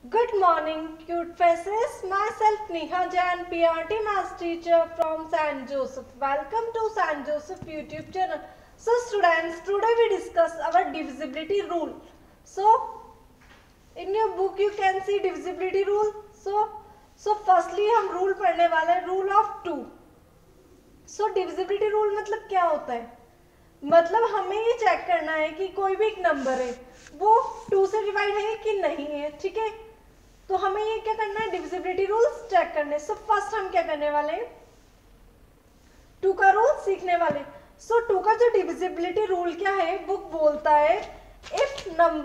Good morning, cute faces. Myself Neha Jain, PRT Maths teacher from St. Joseph. Welcome to St. Joseph YouTube channel. So students, today we discuss our divisibility rule. So in your book you can see divisibility rule. So firstly हम rule पढ़ने वाले हैं, rule of 2. So divisibility rule मतलब क्या होता है? मतलब हमें ये चेक करना है कि कोई भी एक नंबर है वो 2 से डिवाइड है कि नहीं है, ठीक है। तो हमें ये क्या करना है, डिविजिबिलिटी रूल्स चेक करने। सो फर्स्ट हम क्या करने वाले हैं, 2 का रूल सीखने वाले। सो 2 का जो डिविजिबिलिटी रूल क्या है, वो बोलता है if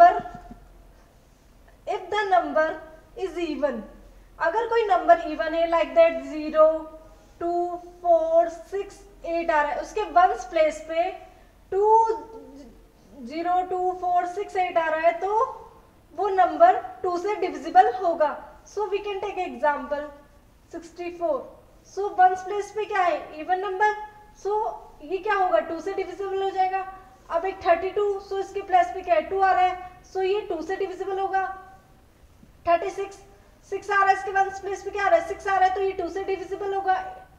the number is even, अगर कोई नंबर इवन है लाइक दैट 0 2 4 6 8 आ रहा है, उसके वंस प्लेस पे 2 0 2 4 6 8 आ रहा है, तो वो नंबर 2 से डिविजिबल होगा। So we can take example 64। So ones place पे क्या है, इवन नंबर, सो ये क्या होगा, 2 से डिविजिबल हो जाएगा। अब एक 32, सो इसके प्लेस पे क्या है, 2 आ रहा है, सो ये 2 से डिविजिबल होगा। 36 6 आ रहा है, इसके वंस प्लेस पे क्या आ रहा है, 6 आ रहा है, तो ये 2 से डिविजिबल होगा।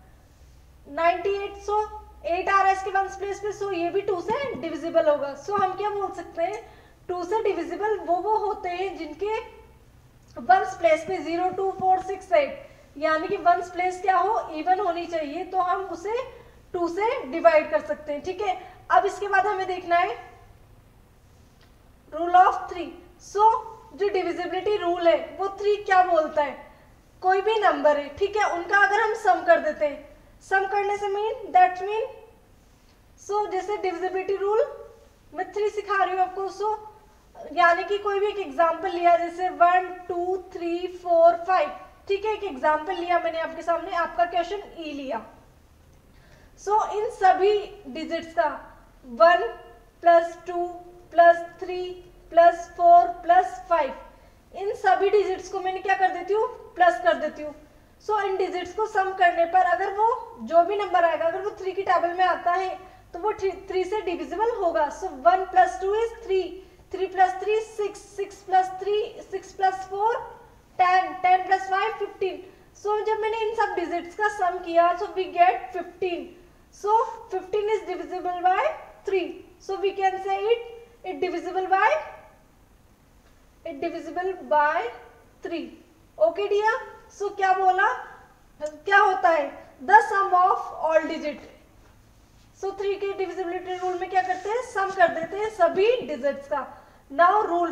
98, सो 8 आ रहा है इसके वंस प्लेस पे, सो ये भी 2 से डिविजिबल होगा। सो हम क्या बोल सकते हैं, 2 से डिविजिबल वो होते हैं जिनके वंस प्लेस पे 0 2 4 6 8, यानी कि वंस प्लेस क्या हो, इवन होनी चाहिए, तो हम उसे 2 से डिवाइड कर सकते हैं, ठीक है। अब इसके बाद हमें देखना है रूल ऑफ 3। सो जो डिविजिबिलिटी रूल है वो 3 क्या बोलता है, कोई भी नंबर है, ठीक है, उनका अगर हम सम कर देते हैं, सम करने से मीन सो जैसे डिविजिबिलिटी रूल मैं 3 सिखा रही हूँ आपको। सो यानी कि कोई भी एक एग्जांपल लिया, जैसे 1 2 3 4 5, ठीक है, एक एग्जांपल लिया मैंने आपके सामने, आपका क्वेश्चन ई लिया। सो इन सभी डिजिट्स का 1 प्लस 2 प्लस 3 प्लस 4 प्लस 5, इन सभी डिजिट्स को मैंने क्या कर देती हूँ, प्लस कर देती हूँ। सो इन डिजिट्स को सम करने पर अगर वो जो भी नंबर आएगा, अगर वो 3 की टेबल में आता है तो वो 3 से डिविजिबल होगा। So 1 plus 2 is 3, 3 plus 3 6, 6 plus 3 6 plus 4 10, 10 plus 5 15। So जब मैंने इन सब डिजिट्स का सम किया, so we get 15। So 15 is divisible by 3, so we can say it divisible by 3। Okay dear, so क्या बोला, क्या होता है, the sum of all digit. So 3 के डिविजिबिलिटी रूल में क्या करते हैं, सम कर देते हैं सभी डिजिट्स का। Now rule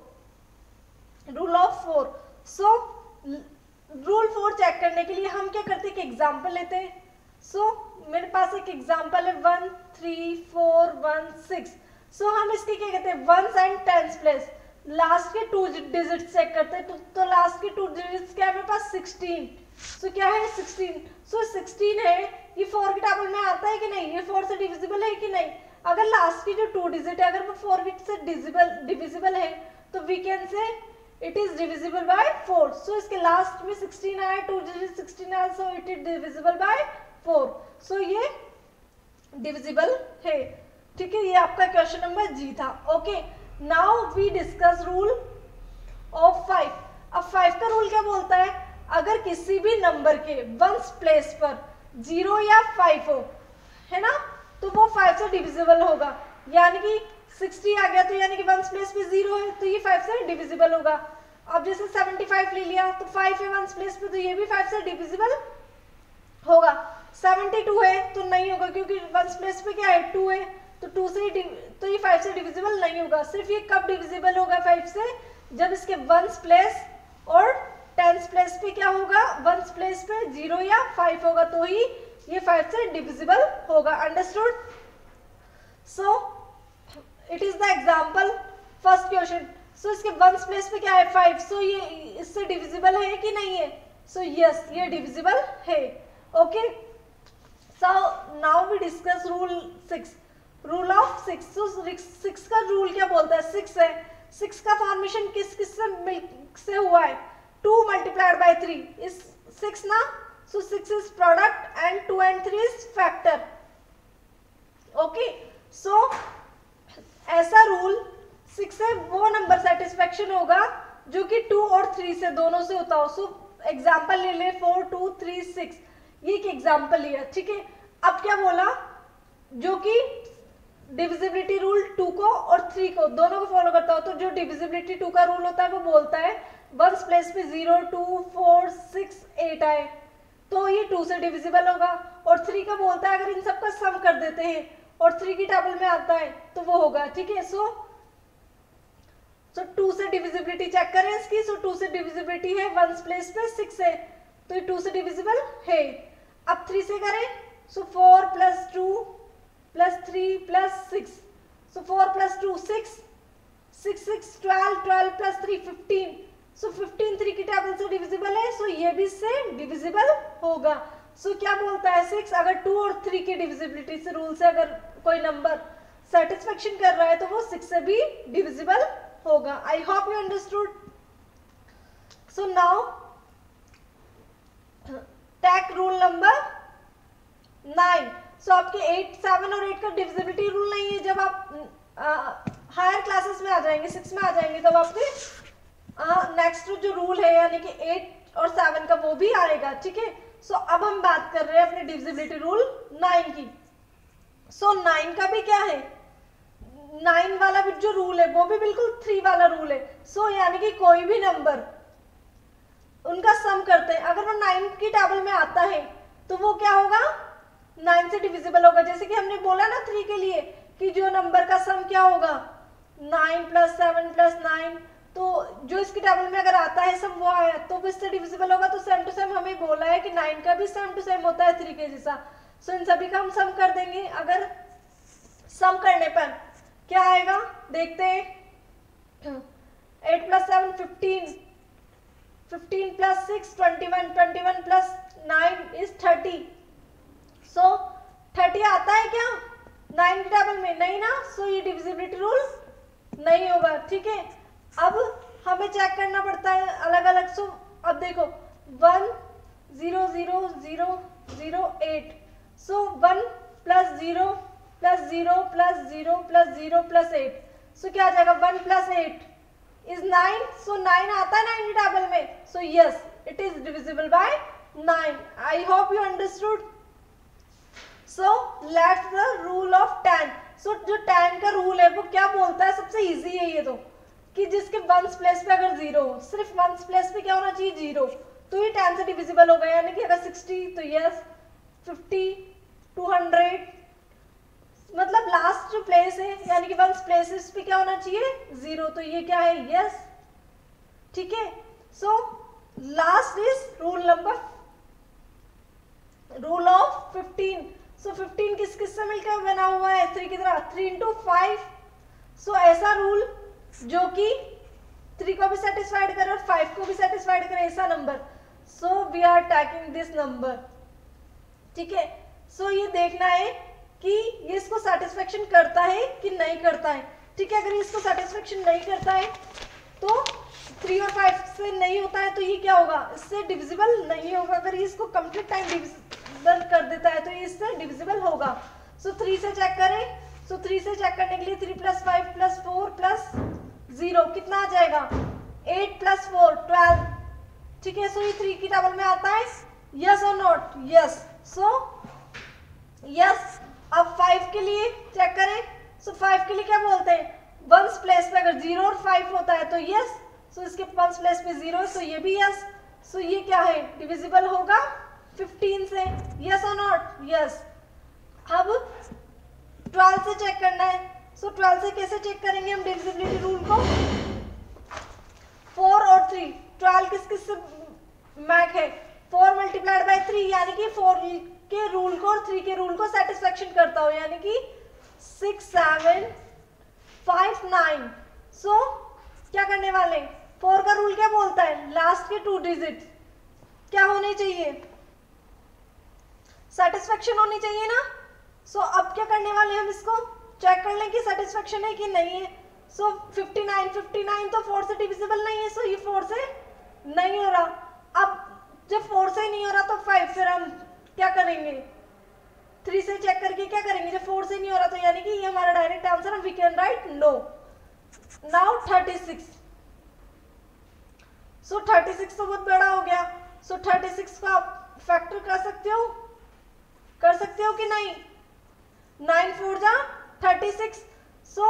of 4। So rule 4 check करने के लिए हम क्या करते हैं, एक एग्जांपल लेते हैं। सो मेरे पास एक एग्जांपल है 1 3 4 1 6। सो हम इसके क्या कहते हैं, ones and tens place last के 2 डिजिट्स चेक करते हैं। तो लास्ट के 2 डिजिट्स क्या है मेरे पास, 16। सो क्या है 16, सो 16 है, ये 4 की टेबल में आता है कि नहीं, ये 4 से डिविजिबल है कि नहीं। अगर लास्ट की जो 2 डिजिट है अगर वो 4 से डिविजिबल है, तो we can say it is divisible by 4। So इसके लास्ट में 16 आया, 2 डिजिट 16 आया, so it is divisible by 4। So ये डिविजिबल है, ठीक है। ये आपका क्वेश्चन नंबर जी था। Okay, now we discuss rule of 5। अब 5 का रूल क्या बोलता है, अगर किसी भी नंबर के वंस प्लेस पर 0 या 5 हो, है ना, तो वो 5 से डिविजिबल होगा। यानी कि 60 आ गया, तो यानी कि वंस प्लेस पे 0 है, तो ये 5 से डिविजिबल होगा। अब जैसे 75 ले लिया, तो 5 है वंस प्लेस पे, तो ये भी 5 से डिविजिबल होगा। 72 है तो नहीं होगा, क्योंकि वंस प्लेस पे क्या है, 2 है, तो 2 से तो ये 5 से डिविजिबल नहीं होगा। सिर्फ ये कब डिविजिबल होगा 5 से, जब इसके वंस प्लेस और टेंस प्लेस पे क्या होगा, वंस प्लेस पे 0 या 5 होगा, तो ही ये 5 से डिविजिबल होगा। Understood. So it is the example first question. So इसके वंस प्लेस पे क्या है, 5, सो ये इससे डिविजिबल है कि नहीं है, सो यस ये डिविजिबल है। Okay, so now we discuss rule 6, rule of 6। So 6 का रूल क्या बोलता है, 6 है, 6 का फॉर्मेशन किस से हुआ है, 2 multiplied by 3 is 6 ना, so 6 is product and 2 and 3 is factor. Okay, so ऐसा रूल 6 से वो नंबर सेटिस्फेक्शन होगा जो कि 2 और 3 से दोनों से होता हो। सो एग्जाम्पल ले ले 4 2 3 6, ये एक एग्जाम्पल लिया, ठीक है। अब क्या बोला, जो कि डिविजिबिलिटी रूल 2 को और 3 को दोनों को फॉलो करता हो। तो जो डिविजिबिलिटी 2 का रूल होता है वो बोलता है वंस प्लेस पे 0 2 4 6 8 आए तो ये 2 से डिविजिबल होगा, और 3 का बोलता है अगर इन सबका सम कर देते हैं और 3 की टेबल में आता है तो वो होगा, ठीक है। सो 2 से डिविजिबिलिटी चेक करें इसकी। सो 2 से डिविजिबिलिटी है, वंस प्लेस पे 6 है तो ये 2 से डिविजिबल है। अब 3 से करें, so 4 plus 2 plus 3 plus 6, so 4 plus 2 6 6 6 12 12 plus 3 15, so 15 3 की टेबल से डिविजिबल है, सो ये भी इससे डिविजिबल होगा। सो क्या बोलता है 6, अगर 2 और 3 की डिविजिबिलिटी से रूल से अगर कोई नंबर सेटिस्फेक्शन कर रहा है तो वो 6 से भी डिविजिबल होगा। I hope you understood. So now take rule number 9। So आपके 8 7 और 8 का डिविजिबिलिटी रूल नहीं है। जब आप हायर क्लासेस में आ जाएंगे, 6 में आ जाएंगे, तब आपके नेक्स्ट जो रूल है यानी कि 8 और 7 का वो भी आएगा, ठीक है। सो अब हम बात कर रहे हैं अपने डिविजिबिलिटी रूल 9 की। सो 9 का भी क्या है, 9 वाला भी जो रूल है वो भी बिल्कुल 3 वाला रूल है। सो यानी कि कोई भी नंबर उनका सम करते हैं, अगर वो 9 की टेबल में आता है तो वो क्या होगा, 9 से डिविजिबल होगा। जैसे कि हमने बोला ना 3 के लिए कि जो नंबर का सम क्या होगा 9 प्लस 7 प्लस 9, तो जो इसकी टेबल में अगर आता है सम वो आया तो वो इससे डिविजिबल होगा। तो सेम टू सेम हमें बोला है कि 9 का भी सेम टू सेम होता है 3 के जैसा। सो इन सभी का हम सम कर देंगे। अगर सम करने पर क्या आएगा देखते हैं। 8 plus 7 15, 15 plus 6 21, 21 plus 9 is 30। So 30 आता है क्या 9 की टेबल में, नहीं ना। सो ये डिविजिबिलिटी रूल नहीं होगा, ठीक है। अब हमें चेक करना पड़ता है अलग अलग। सो अब देखो 1 0 0 0 0 8, so 1 plus 0 plus 0 plus 0 plus 0 plus 8, so क्या आ जाएगा 1 प्लस 8 इज 9। सो 9 आता है 9 की टेबल में, so yes it is divisible by 9। I hope you understood. So let's the rule of 10। So जो 10 का रूल है वो क्या बोलता है, सबसे इजी है ये तो, कि जिसके वंस प्लेस पे अगर 0 हो, सिर्फ वंस प्लेस पे क्या होना चाहिए 0, तो ये 10 से डिविजिबल होगा। यानी कि अगर 60 तो यस, 50 200, मतलब लास्ट जो प्लेस है यानी कि वंस प्लेसेस पे क्या होना चाहिए 0, तो ये क्या है यस, ठीक है। So last is rule number rule of 15। So 15 किस किस से मिलकर बना हुआ है 3 की तरह, 3 into 5। सो ऐसा रूल जो कि 3 को भी सेटिस्फाइड करे और 5 को भी सेटिस्फाइड करे, ऐसा नंबर। So we are taking this number, ठीक है। सो ये देखना है कि ये इसको सेटिस्फेक्शन करता है कि नहीं करता है, ठीक है। अगर इसको सेटिस्फेक्शन नहीं करता है तो 3 और 5 से नहीं होता है तो ये क्या होगा, इससे डिविजिबल नहीं होगा। अगर ये इसको कंप्लीट टाइम डिविजिबल कर देता है तो ये इससे डिविजिबल होगा। सो 3 से चेक करें। सो 3 से चेक करने के लिए 3 प्लस 5 प्लस 4 प्लस 0 कितना आ जाएगा 8 प्लस 4 12, ठीक है। सो ये 3 की टेबल में आता है, यस और नॉट, यस। So yes. अब 5 के लिए चेक करें। सो 5 के लिए क्या बोलते हैं, वंस प्लेस पे अगर 0 और 5 होता है तो यस, सो इसके वंस प्लेस पे 0 है, सो ये भी यस। सो ये क्या है डिविजिबल होगा 15 से, यस और नॉट, यस। अब 12 से चेक करना है। सो 12 से कैसे चेक करेंगे हम डिविजिबिलिटी रूल को, 4 और 3, 12 किस किस से मैच है 4 मल्टीप्लाइड बाय 3, यानी कि 4 के रूल को और 3 के रूल को सेटिस्फेक्शन करता हो, यानी कि 6 7 5 9। सो क्या करने वाले, 4 का रूल क्या बोलता है लास्ट के 2 डिजिट क्या होने चाहिए, सेटिस्फेक्शन होनी चाहिए ना। सो अब क्या करने वाले हम इसको चेक कर लें कि सेटिस्फेक्शन है कि नहीं है। सो 59 तो 4 से डिविजिबल नहीं है, सो ये 4 से नहीं हो रहा। अब जब 4 से नहीं हो रहा तो 5, फिर हम क्या करेंगे 3 से चेक करके क्या करेंगे, जब 4 से नहीं हो रहा तो यानी कि ये हमारा डायरेक्ट आंसर है, we can write no. Now 36 so 36 तो बहुत बड़ा हो गया, सो 36 को आप फैक्टर कर सकते हो कि नहीं? 9 4 जा 36, सो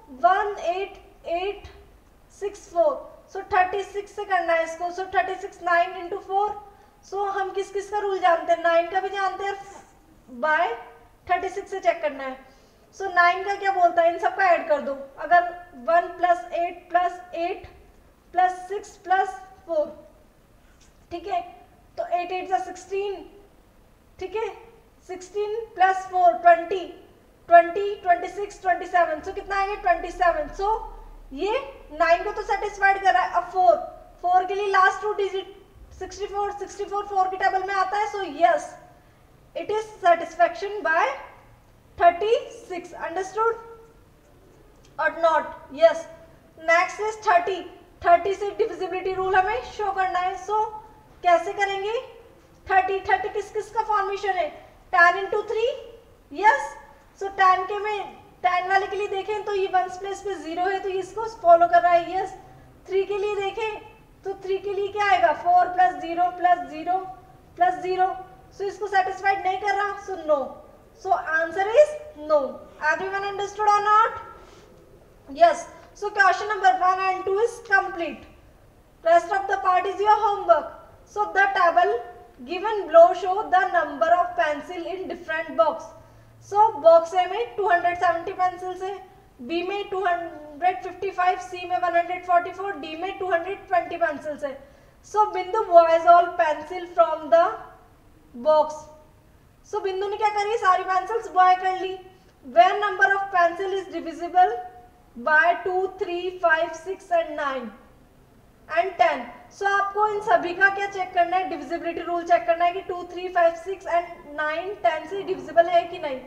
18864, सो 36 से करना है इसको, सो 36 9 इंटू 4, सो हम किस किस का रूल जानते हैं? 9 का भी जानते हैं, बाय 36 से चेक करना है। सो 9 का क्या बोलता है? इन सबका ऐड कर दो, अगर 1 + 8 + 8 + 6 + 4, ठीक है, तो 8 8 जा 16, ठीक है, 16 + 4 20 20 26 27, सो कितना आएगा? 27। सो ये 9 को तो सेटिस्फाइड कर रहा है। अब 4 के लिए लास्ट 2 डिजिट 64 4 के टेबल में आता है, so yes it is satisfaction by 36। Understood or not? Yes. Next is 30 से डिविजिबिलिटी रूल हमें शो करना है। सो कैसे करेंगे? 30 किस किस का फॉर्मेशन है? 10 इंटू 3, यस। सो 10 के में 10 वाले के लिए देखें तो ये 1s प्लेस पे 0 है, तो ये इसको फॉलो कर रहा है, यस। 3 के लिए देखें तो 3 के लिए क्या आएगा? 4 + 0 + 0 + 0, सो इसको सेटिस्फाइड नहीं कर रहा, so no. So answer is no. Everyone understood or not? Yes. So question number 1 and 2 is complete. Rest of the part is your homework. So the table given below show the number of pencil in different box. So box A में 270 pencils है, B में 255, C में 144, D में 220 pencils है। So बिंदु buys all pencil from the box. So बिंदु ने क्या करी? सारी पेंसिल्स बॉय कर ली। Where number of pencil is divisible by 2, 3, 5, 6 and 9 and 10. So आपको इन सभी का क्या चेक करना है? डिविजिबिलिटी रूल चेक करना है कि 2, 3, 5, 6 and 9, 10 से डिविजिबल है कि नहीं।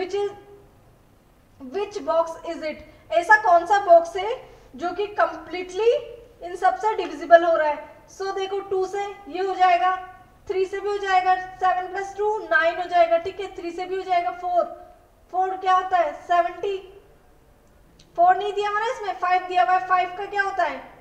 Which box is it? ऐसा कौन सा बॉक्स है जो कि कंप्लीटली इन सब से डिविजिबल हो रहा है? सो देखो 2 से ये हो जाएगा, 3 से भी हो जाएगा, 7 + 2 9 हो जाएगा, ठीक है, 3 से भी हो जाएगा, 4 क्या होता है? 70। 4 नहीं दिया मैंने इसमें, 5 दिया हुआ है। 5 का क्या होता है?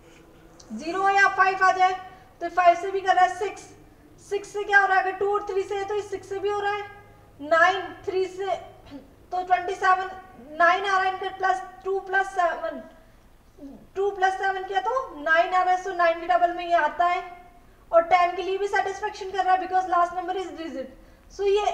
0 या 5 आ जाए तो 5 से भी कर रहा है। 6 से क्या हो रहा है? अगर 2 और 3 से है तो 6 से भी हो रहा है। 9 3 से तो 27, 9 आ रहा है इनका, प्लस 2 + 7, 2 + 7 किया तो 9 आ रहा है, सो 9 के डबल में ये आता है। और 10 के लिए भी सेटिस्फेक्शन कर रहा है because last number is digit. So ये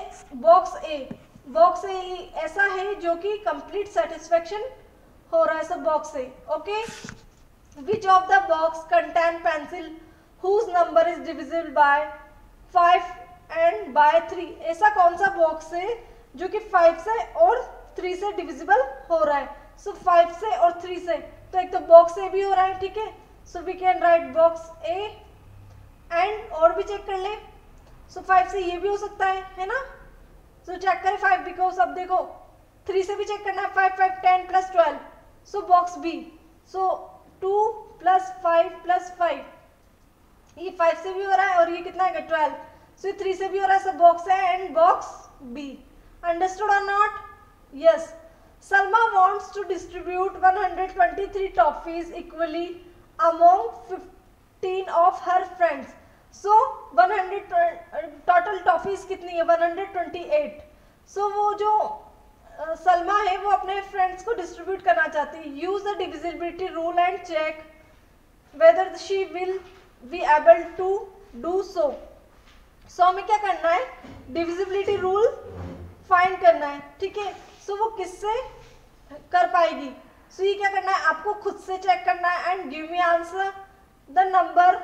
बॉक्स ए ऐसा है जो कि कंप्लीट सेटिस्फेक्शन हो रहा है, सब box A. Okay, which of the box contain pencil whose number is divisible by 5 and by 3? ऐसा कौन सा बॉक्स है जो कि 5 से और 3 से डिविजिबल हो रहा है? सो 5 से और 3 से, तो एक तो बॉक्स ए भी हो रहा है, ठीक है, so we can write box A and और भी चेक कर ले। सो 5 से ये भी हो सकता है ना? सो चेक करें 5, बिकॉज अब देखो 3 से भी चेक करना है, 5 5 10 + 12, सो बॉक्स बी। सो 2 + 5 + 5, ये 5 से भी हो रहा है और ये कितना है? 12, सो 3 से भी हो रहा है, सब बॉक्स है and box B. Understood or not? Yes. Salma wants to distribute 123 toffees equally among 15 of her friends. So 100 total toffees कितनी है? 128। सो वो जो सलमा है वो अपने फ्रेंड्स को डिस्ट्रीब्यूट करना चाहती है। Use the divisibility rule and check whether she will be able to do so. So हमें क्या करना है? डिविजिबिलिटी रूल फाइंड करना है, ठीक है। सो वो किससे कर पाएगी? सो ये क्या करना है? आपको खुद से चेक करना है and give me answer. The number,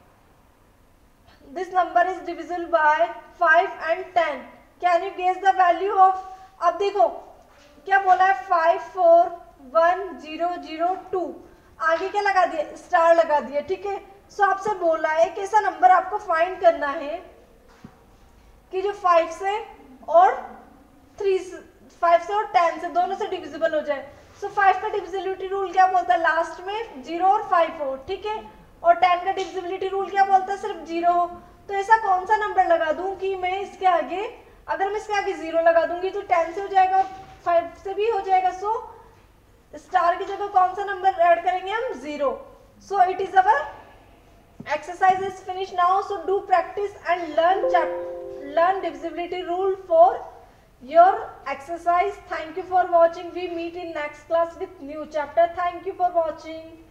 this number is divisible by 5 and 10। Can you guess the value of? अब देखो क्या बोला है? 5 4 1 0 0 2, आगे क्या लगा दिया? स्टार लगा दिया, ठीक है। सो आपसे बोला है एक ऐसा नंबर आपको फाइंड करना है कि जो 5 से और 5 से और 10 से दोनों से डिविजिबल हो जाए। सो 5 का डिविजिबिलिटी रूल क्या बोलता है? लास्ट में 0 और 5 हो, ठीक है। और 10 का डिविजिबिलिटी रूल क्या बोलता है? सिर्फ 0 हो। तो ऐसा कौन सा नंबर लगा दूं कि मैं इसके आगे, अगर मैं इसके आगे 0 लगा दूंगी तो 10 से हो जाएगा और 5 से भी हो जाएगा। सो स्टार की जगह कौन सा नंबर ऐड करेंगे हम? 0। So it is our exercise is finished now, so do practice and learn divisibility rule for your exercise. Thank you for watching. We meet in next class with new chapter. Thank you for watching.